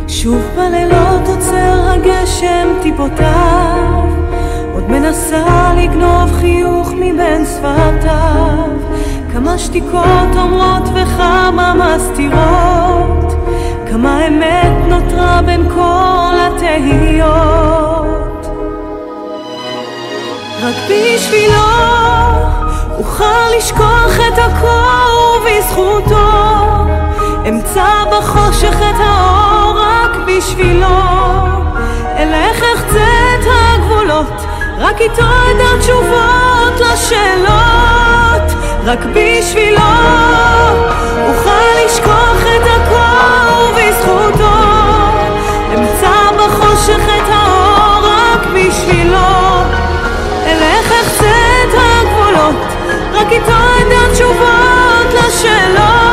שוב בלילות עוצר הגשם טיפותיו, עוד מנסה לגנוב חיוך מבין שפתיו. כמה שתיקות אומרות וכמה מסתירות, כמה אמת נותרה בין כל התהיות. רק בשבילו אוכל לשכוח את הכל, ובזכותו אמצא בחושך את האור. רק בשבילו אלך אחצה את הגבולות, רק איתו אדע תשובות לשאלות. רק בשבילו אוכל לשכוח את הכל, ובזכותו אמצא בחושך את האור. רק בשבילו אלך אחצה את הגבולות, רק איתו אדע תשובות לשאלות.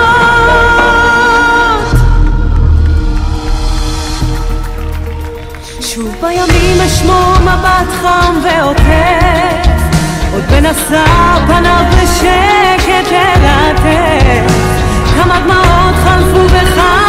שוב בימים אשמור מבט חם ועוטף, עוד בנסה פניו בשקט ללטף. כמה דמעות חלפו בך